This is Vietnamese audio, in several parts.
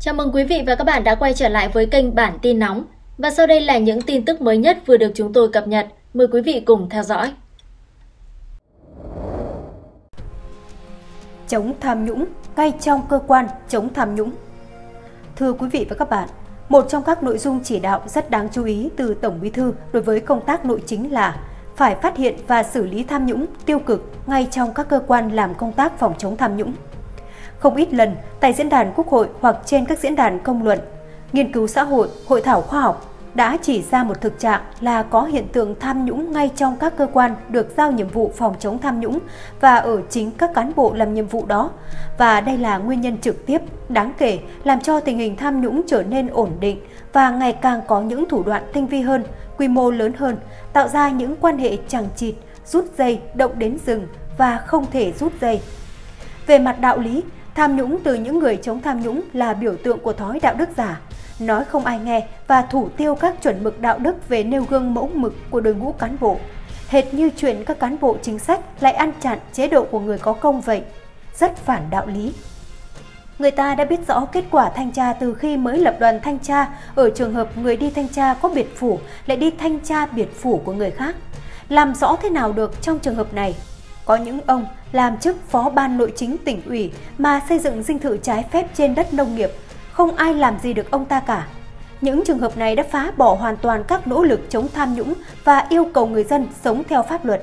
Chào mừng quý vị và các bạn đã quay trở lại với kênh Bản tin nóng. Và sau đây là những tin tức mới nhất vừa được chúng tôi cập nhật. Mời quý vị cùng theo dõi. Chống tham nhũng ngay trong cơ quan chống tham nhũng. Thưa quý vị và các bạn, một trong các nội dung chỉ đạo rất đáng chú ý từ Tổng Bí thư đối với công tác nội chính là phải phát hiện và xử lý tham nhũng tiêu cực ngay trong các cơ quan làm công tác phòng chống tham nhũng. Không ít lần, tại diễn đàn Quốc hội hoặc trên các diễn đàn công luận, nghiên cứu xã hội, hội thảo khoa học đã chỉ ra một thực trạng là có hiện tượng tham nhũng ngay trong các cơ quan được giao nhiệm vụ phòng chống tham nhũng và ở chính các cán bộ làm nhiệm vụ đó. Và đây là nguyên nhân trực tiếp, đáng kể làm cho tình hình tham nhũng trở nên ổn định và ngày càng có những thủ đoạn tinh vi hơn, quy mô lớn hơn, tạo ra những quan hệ chằng chịt, rút dây, động đến rừng và không thể rút dây. Về mặt đạo lý, tham nhũng từ những người chống tham nhũng là biểu tượng của thói đạo đức giả, nói không ai nghe và thủ tiêu các chuẩn mực đạo đức về nêu gương mẫu mực của đội ngũ cán bộ. Hệt như chuyện các cán bộ chính sách lại ăn chặn chế độ của người có công vậy, rất phản đạo lý. Người ta đã biết rõ kết quả thanh tra từ khi mới lập đoàn thanh tra, ở trường hợp người đi thanh tra có biệt phủ lại đi thanh tra biệt phủ của người khác. Làm rõ thế nào được trong trường hợp này? Có những ông làm chức phó ban nội chính tỉnh ủy mà xây dựng dinh thự trái phép trên đất nông nghiệp, không ai làm gì được ông ta cả. Những trường hợp này đã phá bỏ hoàn toàn các nỗ lực chống tham nhũng và yêu cầu người dân sống theo pháp luật.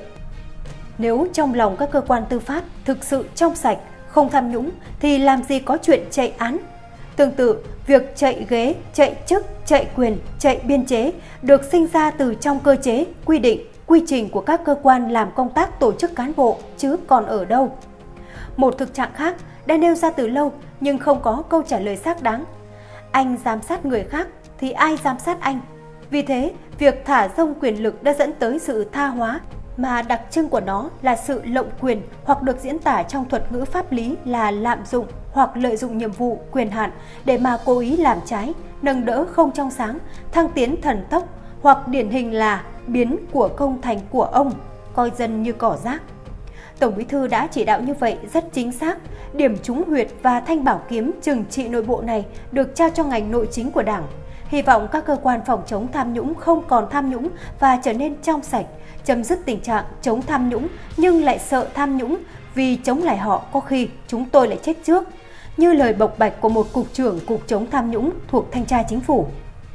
Nếu trong lòng các cơ quan tư pháp thực sự trong sạch, không tham nhũng thì làm gì có chuyện chạy án. Tương tự, việc chạy ghế, chạy chức, chạy quyền, chạy biên chế được sinh ra từ trong cơ chế, quy định, quy trình của các cơ quan làm công tác tổ chức cán bộ chứ còn ở đâu. Một thực trạng khác đã nêu ra từ lâu nhưng không có câu trả lời xác đáng. Anh giám sát người khác thì ai giám sát anh? Vì thế, việc thả rông quyền lực đã dẫn tới sự tha hóa, mà đặc trưng của nó là sự lộng quyền hoặc được diễn tả trong thuật ngữ pháp lý là lạm dụng hoặc lợi dụng nhiệm vụ, quyền hạn để mà cố ý làm trái, nâng đỡ không trong sáng, thăng tiến thần tốc, hoặc điển hình là biến của công thành của ông, coi dân như cỏ rác. Tổng Bí thư đã chỉ đạo như vậy rất chính xác, điểm trúng huyệt và thanh bảo kiếm trừng trị nội bộ này được trao cho ngành nội chính của Đảng. Hy vọng các cơ quan phòng chống tham nhũng không còn tham nhũng và trở nên trong sạch, chấm dứt tình trạng chống tham nhũng nhưng lại sợ tham nhũng, vì chống lại họ có khi chúng tôi lại chết trước, như lời bộc bạch của một cục trưởng cục chống tham nhũng thuộc Thanh tra Chính phủ.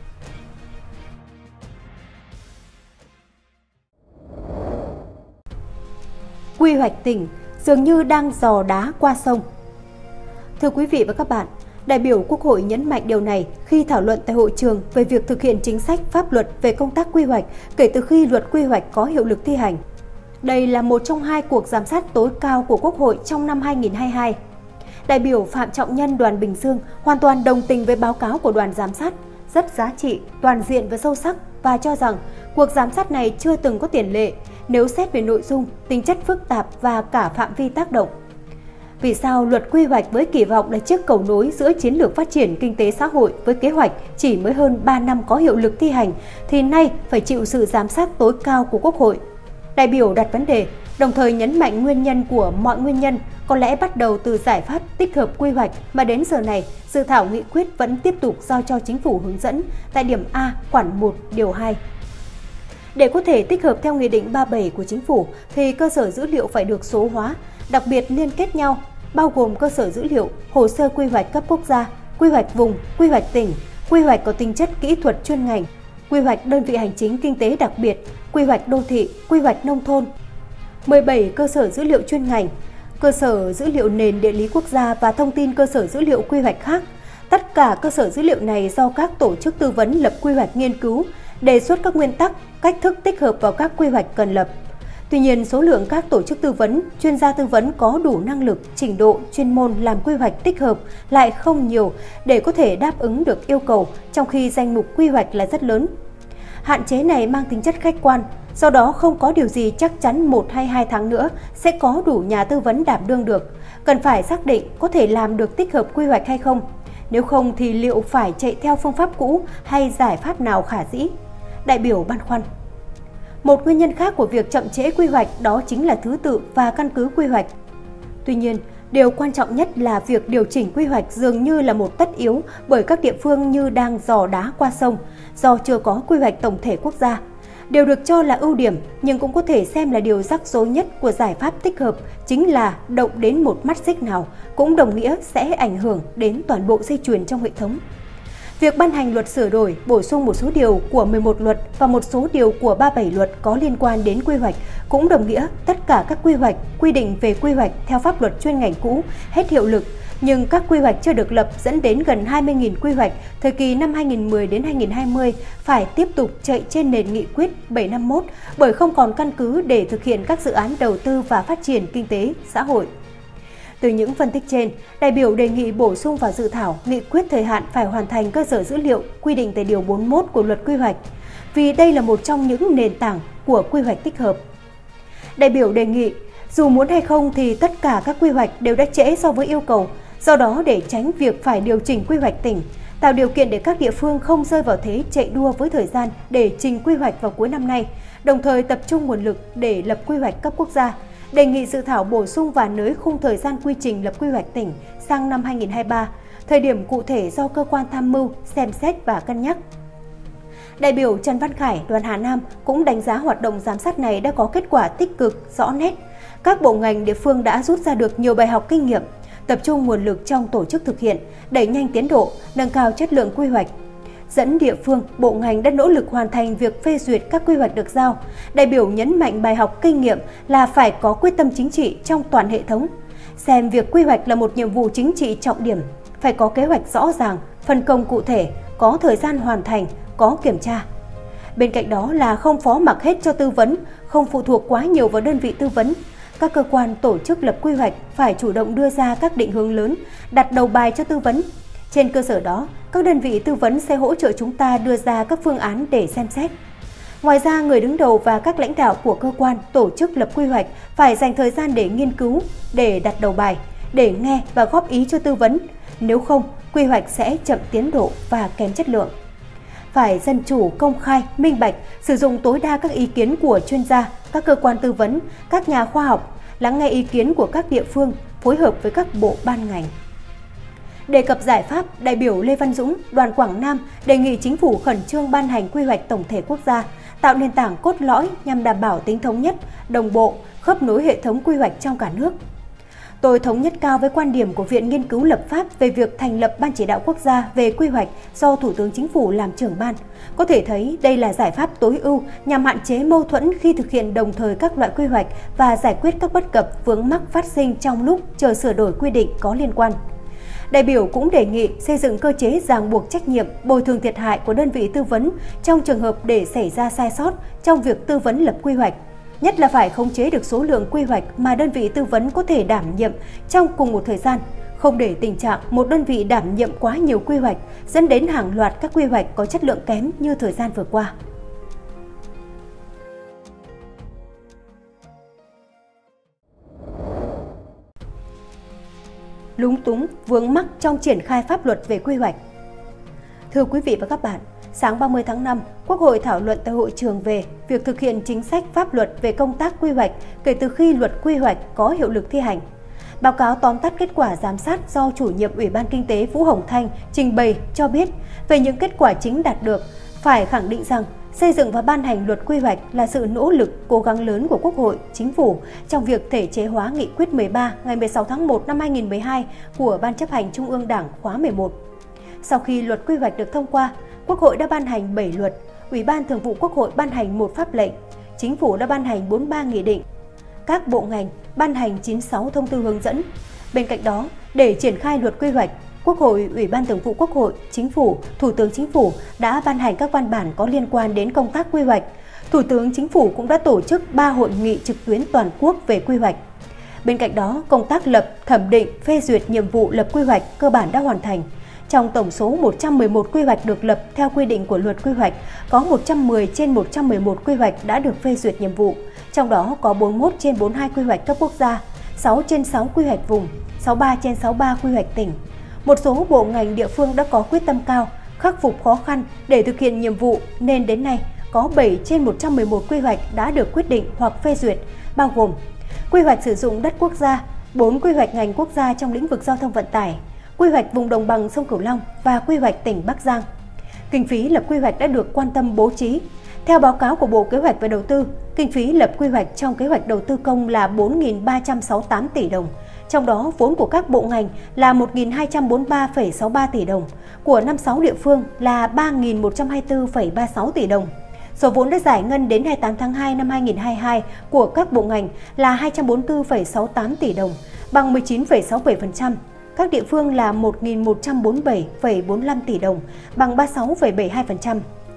Quy hoạch tỉnh dường như đang dò đá qua sông. Thưa quý vị và các bạn, đại biểu Quốc hội nhấn mạnh điều này khi thảo luận tại hội trường về việc thực hiện chính sách pháp luật về công tác quy hoạch kể từ khi luật quy hoạch có hiệu lực thi hành. Đây là một trong hai cuộc giám sát tối cao của Quốc hội trong năm 2022. Đại biểu Phạm Trọng Nhân đoàn Bình Dương hoàn toàn đồng tình với báo cáo của đoàn giám sát, rất giá trị, toàn diện và sâu sắc, và cho rằng cuộc giám sát này chưa từng có tiền lệ nếu xét về nội dung, tính chất phức tạp và cả phạm vi tác động. Vì sao luật quy hoạch với kỳ vọng là chiếc cầu nối giữa chiến lược phát triển kinh tế xã hội với kế hoạch chỉ mới hơn 3 năm có hiệu lực thi hành thì nay phải chịu sự giám sát tối cao của Quốc hội? Đại biểu đặt vấn đề, đồng thời nhấn mạnh nguyên nhân của mọi nguyên nhân có lẽ bắt đầu từ giải pháp tích hợp quy hoạch mà đến giờ này, dự thảo nghị quyết vẫn tiếp tục giao cho Chính phủ hướng dẫn tại điểm A khoản 1 điều 2. Để có thể tích hợp theo Nghị định 37 của Chính phủ thì cơ sở dữ liệu phải được số hóa, đặc biệt liên kết nhau, bao gồm cơ sở dữ liệu, hồ sơ quy hoạch cấp quốc gia, quy hoạch vùng, quy hoạch tỉnh, quy hoạch có tính chất kỹ thuật chuyên ngành, quy hoạch đơn vị hành chính kinh tế đặc biệt, quy hoạch đô thị, quy hoạch nông thôn. 17 cơ sở dữ liệu chuyên ngành, cơ sở dữ liệu nền địa lý quốc gia và thông tin cơ sở dữ liệu quy hoạch khác. Tất cả cơ sở dữ liệu này do các tổ chức tư vấn lập quy hoạch nghiên cứu, đề xuất các nguyên tắc, cách thức tích hợp vào các quy hoạch cần lập. Tuy nhiên, số lượng các tổ chức tư vấn, chuyên gia tư vấn có đủ năng lực, trình độ, chuyên môn làm quy hoạch tích hợp lại không nhiều để có thể đáp ứng được yêu cầu, trong khi danh mục quy hoạch là rất lớn. Hạn chế này mang tính chất khách quan, do đó không có điều gì chắc chắn 1 hay 2 tháng nữa sẽ có đủ nhà tư vấn đảm đương được. Cần phải xác định có thể làm được tích hợp quy hoạch hay không. Nếu không thì liệu phải chạy theo phương pháp cũ hay giải pháp nào khả dĩ? Đại biểu băn khoăn. Một nguyên nhân khác của việc chậm trễ quy hoạch đó chính là thứ tự và căn cứ quy hoạch. Tuy nhiên, Điều quan trọng nhất là việc điều chỉnh quy hoạch dường như là một tất yếu bởi các địa phương như đang dò đá qua sông do chưa có quy hoạch tổng thể quốc gia. Điều được cho là ưu điểm nhưng cũng có thể xem là điều rắc rối nhất của giải pháp tích hợp chính là động đến một mắt xích nào cũng đồng nghĩa sẽ ảnh hưởng đến toàn bộ dây chuyền trong hệ thống. Việc ban hành luật sửa đổi, bổ sung một số điều của 11 luật và một số điều của 37 luật có liên quan đến quy hoạch cũng đồng nghĩa tất cả các quy hoạch, quy định về quy hoạch theo pháp luật chuyên ngành cũ hết hiệu lực, nhưng các quy hoạch chưa được lập dẫn đến gần 20.000 quy hoạch thời kỳ năm 2010 đến 2020 phải tiếp tục chạy trên nền nghị quyết 751 bởi không còn căn cứ để thực hiện các dự án đầu tư và phát triển kinh tế, xã hội. Từ những phân tích trên, đại biểu đề nghị bổ sung vào dự thảo nghị quyết thời hạn phải hoàn thành cơ sở dữ liệu quy định tại Điều 41 của Luật Quy hoạch, vì đây là một trong những nền tảng của quy hoạch tích hợp. Đại biểu đề nghị, dù muốn hay không thì tất cả các quy hoạch đều đã trễ so với yêu cầu, do đó để tránh việc phải điều chỉnh quy hoạch tỉnh, tạo điều kiện để các địa phương không rơi vào thế chạy đua với thời gian để trình quy hoạch vào cuối năm nay, đồng thời tập trung nguồn lực để lập quy hoạch cấp quốc gia, đề nghị dự thảo bổ sung và nới khung thời gian quy trình lập quy hoạch tỉnh sang năm 2023, thời điểm cụ thể do cơ quan tham mưu xem xét và cân nhắc. Đại biểu Trần Văn Khải, đoàn Hà Nam cũng đánh giá hoạt động giám sát này đã có kết quả tích cực, rõ nét. Các bộ ngành địa phương đã rút ra được nhiều bài học kinh nghiệm, tập trung nguồn lực trong tổ chức thực hiện, đẩy nhanh tiến độ, nâng cao chất lượng quy hoạch. Dẫn địa phương, bộ ngành đã nỗ lực hoàn thành việc phê duyệt các quy hoạch được giao. Đại biểu nhấn mạnh bài học kinh nghiệm là phải có quyết tâm chính trị trong toàn hệ thống. Xem việc quy hoạch là một nhiệm vụ chính trị trọng điểm, phải có kế hoạch rõ ràng, phân công cụ thể, có thời gian hoàn thành, có kiểm tra. Bên cạnh đó là không phó mặc hết cho tư vấn, không phụ thuộc quá nhiều vào đơn vị tư vấn. Các cơ quan tổ chức lập quy hoạch phải chủ động đưa ra các định hướng lớn, đặt đầu bài cho tư vấn. Trên cơ sở đó, các đơn vị tư vấn sẽ hỗ trợ chúng ta đưa ra các phương án để xem xét. Ngoài ra, người đứng đầu và các lãnh đạo của cơ quan, tổ chức lập quy hoạch phải dành thời gian để nghiên cứu, để đặt đầu bài, để nghe và góp ý cho tư vấn. Nếu không, quy hoạch sẽ chậm tiến độ và kém chất lượng. Phải dân chủ, công khai, minh bạch, sử dụng tối đa các ý kiến của chuyên gia, các cơ quan tư vấn, các nhà khoa học, lắng nghe ý kiến của các địa phương, phối hợp với các bộ ban ngành. Đề cập giải pháp, đại biểu Lê Văn Dũng, đoàn Quảng Nam đề nghị chính phủ khẩn trương ban hành quy hoạch tổng thể quốc gia, tạo nền tảng cốt lõi nhằm đảm bảo tính thống nhất, đồng bộ, khớp nối hệ thống quy hoạch trong cả nước. Tôi thống nhất cao với quan điểm của Viện Nghiên cứu Lập pháp về việc thành lập Ban Chỉ đạo Quốc gia về quy hoạch do Thủ tướng Chính phủ làm trưởng ban. Có thể thấy đây là giải pháp tối ưu nhằm hạn chế mâu thuẫn khi thực hiện đồng thời các loại quy hoạch và giải quyết các bất cập vướng mắc phát sinh trong lúc chờ sửa đổi quy định có liên quan. Đại biểu cũng đề nghị xây dựng cơ chế ràng buộc trách nhiệm, bồi thường thiệt hại của đơn vị tư vấn trong trường hợp để xảy ra sai sót trong việc tư vấn lập quy hoạch. Nhất là phải khống chế được số lượng quy hoạch mà đơn vị tư vấn có thể đảm nhiệm trong cùng một thời gian, không để tình trạng một đơn vị đảm nhiệm quá nhiều quy hoạch dẫn đến hàng loạt các quy hoạch có chất lượng kém như thời gian vừa qua. Lúng túng, vướng mắc trong triển khai pháp luật về quy hoạch. Thưa quý vị và các bạn, sáng 30 tháng 5, Quốc hội thảo luận tại hội trường về việc thực hiện chính sách pháp luật về công tác quy hoạch kể từ khi luật quy hoạch có hiệu lực thi hành. Báo cáo tóm tắt kết quả giám sát do chủ nhiệm Ủy ban Kinh tế Vũ Hồng Thanh trình bày cho biết về những kết quả chính đạt được, phải khẳng định rằng xây dựng và ban hành luật quy hoạch là sự nỗ lực, cố gắng lớn của Quốc hội, Chính phủ trong việc thể chế hóa nghị quyết 13 ngày 16 tháng 1 năm 2012 của Ban chấp hành Trung ương Đảng khóa 11. Sau khi luật quy hoạch được thông qua, Quốc hội đã ban hành 7 luật, Ủy ban Thường vụ Quốc hội ban hành 1 pháp lệnh, Chính phủ đã ban hành 43 nghị định, các bộ ngành ban hành 96 thông tư hướng dẫn. Bên cạnh đó, để triển khai luật quy hoạch, Quốc hội, Ủy ban Thường vụ Quốc hội, Chính phủ, Thủ tướng Chính phủ đã ban hành các văn bản có liên quan đến công tác quy hoạch. Thủ tướng Chính phủ cũng đã tổ chức 3 hội nghị trực tuyến toàn quốc về quy hoạch. Bên cạnh đó, công tác lập, thẩm định, phê duyệt nhiệm vụ lập quy hoạch cơ bản đã hoàn thành. Trong tổng số 111 quy hoạch được lập theo quy định của luật quy hoạch, có 110 trên 111 quy hoạch đã được phê duyệt nhiệm vụ. Trong đó có 41 trên 42 quy hoạch cấp quốc gia, 6 trên 6 quy hoạch vùng, 63 trên 63 quy hoạch tỉnh. Một số bộ ngành địa phương đã có quyết tâm cao, khắc phục khó khăn để thực hiện nhiệm vụ nên đến nay có 7 trên 111 quy hoạch đã được quyết định hoặc phê duyệt, bao gồm quy hoạch sử dụng đất quốc gia, 4 quy hoạch ngành quốc gia trong lĩnh vực giao thông vận tải, quy hoạch vùng đồng bằng sông Cửu Long và quy hoạch tỉnh Bắc Giang. Kinh phí lập quy hoạch đã được quan tâm bố trí. Theo báo cáo của Bộ Kế hoạch và Đầu tư, kinh phí lập quy hoạch trong kế hoạch đầu tư công là 4.368 tỷ đồng, trong đó vốn của các bộ ngành là 1.243,63 tỷ đồng, của 56 địa phương là 3.124,36 tỷ đồng. Số vốn đã giải ngân đến 28 tháng 2 năm 2022 của các bộ ngành là 244,68 tỷ đồng, bằng 19,67%. Các địa phương là 1.147,45 tỷ đồng, bằng 36,72%.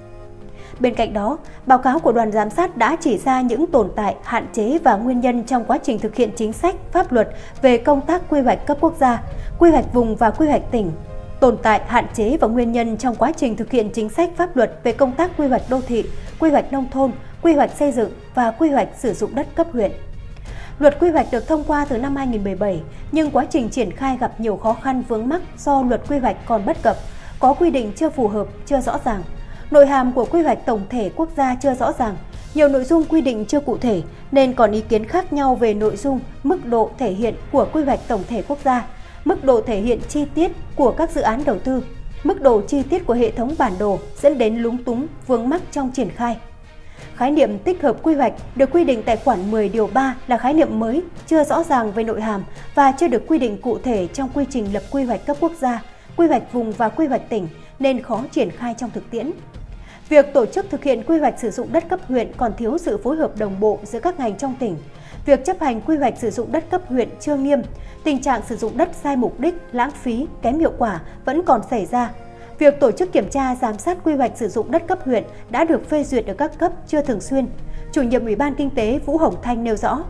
Bên cạnh đó, báo cáo của đoàn giám sát đã chỉ ra những tồn tại, hạn chế và nguyên nhân trong quá trình thực hiện chính sách, pháp luật về công tác quy hoạch cấp quốc gia, quy hoạch vùng và quy hoạch tỉnh. Tồn tại, hạn chế và nguyên nhân trong quá trình thực hiện chính sách pháp luật về công tác quy hoạch đô thị, quy hoạch nông thôn, quy hoạch xây dựng và quy hoạch sử dụng đất cấp huyện. Luật quy hoạch được thông qua từ năm 2017, nhưng quá trình triển khai gặp nhiều khó khăn vướng mắc do luật quy hoạch còn bất cập, có quy định chưa phù hợp, chưa rõ ràng. Nội hàm của quy hoạch tổng thể quốc gia chưa rõ ràng, nhiều nội dung quy định chưa cụ thể nên còn ý kiến khác nhau về nội dung, mức độ thể hiện của quy hoạch tổng thể quốc gia, mức độ thể hiện chi tiết của các dự án đầu tư, mức độ chi tiết của hệ thống bản đồ dẫn đến lúng túng, vướng mắc trong triển khai. Khái niệm tích hợp quy hoạch được quy định tại khoản 10 điều 3 là khái niệm mới, chưa rõ ràng về nội hàm và chưa được quy định cụ thể trong quy trình lập quy hoạch cấp quốc gia, quy hoạch vùng và quy hoạch tỉnh nên khó triển khai trong thực tiễn. Việc tổ chức thực hiện quy hoạch sử dụng đất cấp huyện còn thiếu sự phối hợp đồng bộ giữa các ngành trong tỉnh. Việc chấp hành quy hoạch sử dụng đất cấp huyện chưa nghiêm, tình trạng sử dụng đất sai mục đích, lãng phí, kém hiệu quả vẫn còn xảy ra. Việc tổ chức kiểm tra giám sát quy hoạch sử dụng đất cấp huyện đã được phê duyệt ở các cấp chưa thường xuyên. Chủ nhiệm Ủy ban Kinh tế Vũ Hồng Thanh nêu rõ,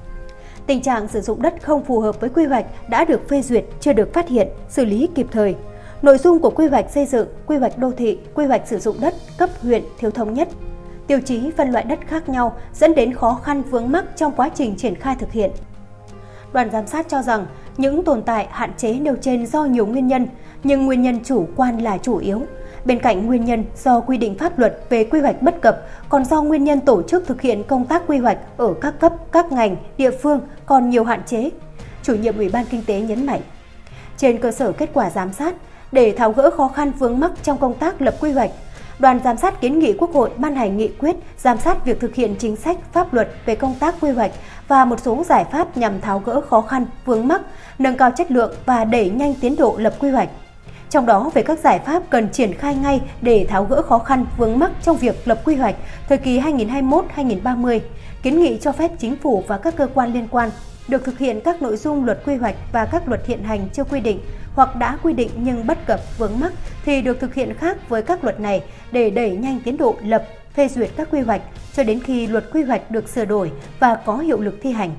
tình trạng sử dụng đất không phù hợp với quy hoạch đã được phê duyệt chưa được phát hiện, xử lý kịp thời. Nội dung của quy hoạch xây dựng, quy hoạch đô thị, quy hoạch sử dụng đất cấp huyện thiếu thống nhất. Tiêu chí phân loại đất khác nhau dẫn đến khó khăn vướng mắc trong quá trình triển khai thực hiện. Đoàn giám sát cho rằng những tồn tại, hạn chế nêu trên do nhiều nguyên nhân, nhưng nguyên nhân chủ quan là chủ yếu. Bên cạnh nguyên nhân do quy định pháp luật về quy hoạch bất cập, còn do nguyên nhân tổ chức thực hiện công tác quy hoạch ở các cấp, các ngành, địa phương còn nhiều hạn chế. Chủ nhiệm Ủy ban Kinh tế nhấn mạnh, trên cơ sở kết quả giám sát, để tháo gỡ khó khăn vướng mắc trong công tác lập quy hoạch, đoàn giám sát kiến nghị Quốc hội ban hành nghị quyết giám sát việc thực hiện chính sách pháp luật về công tác quy hoạch và một số giải pháp nhằm tháo gỡ khó khăn vướng mắc, nâng cao chất lượng và đẩy nhanh tiến độ lập quy hoạch. Trong đó, về các giải pháp cần triển khai ngay để tháo gỡ khó khăn vướng mắc trong việc lập quy hoạch thời kỳ 2021-2030, kiến nghị cho phép Chính phủ và các cơ quan liên quan được thực hiện các nội dung luật quy hoạch và các luật hiện hành chưa quy định hoặc đã quy định nhưng bất cập vướng mắc thì được thực hiện khác với các luật này để đẩy nhanh tiến độ lập, phê duyệt các quy hoạch cho đến khi luật quy hoạch được sửa đổi và có hiệu lực thi hành.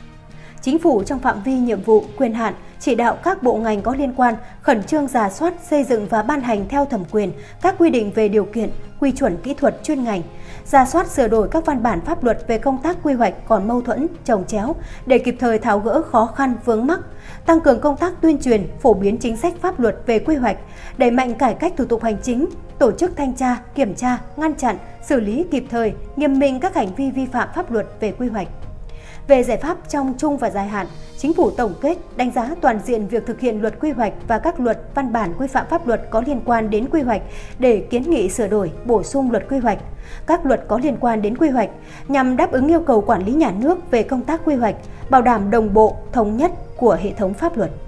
Chính phủ trong phạm vi nhiệm vụ, quyền hạn chỉ đạo các bộ ngành có liên quan khẩn trương rà soát, xây dựng và ban hành theo thẩm quyền các quy định về điều kiện, quy chuẩn kỹ thuật chuyên ngành, rà soát sửa đổi các văn bản pháp luật về công tác quy hoạch còn mâu thuẫn, chồng chéo để kịp thời tháo gỡ khó khăn vướng mắc, tăng cường công tác tuyên truyền, phổ biến chính sách pháp luật về quy hoạch, đẩy mạnh cải cách thủ tục hành chính, tổ chức thanh tra, kiểm tra, ngăn chặn, xử lý kịp thời, nghiêm minh các hành vi vi phạm pháp luật về quy hoạch. Về giải pháp trong trung và dài hạn, Chính phủ tổng kết, đánh giá toàn diện việc thực hiện luật quy hoạch và các luật, văn bản quy phạm pháp luật có liên quan đến quy hoạch để kiến nghị sửa đổi, bổ sung luật quy hoạch, các luật có liên quan đến quy hoạch nhằm đáp ứng yêu cầu quản lý nhà nước về công tác quy hoạch, bảo đảm đồng bộ, thống nhất của hệ thống pháp luật.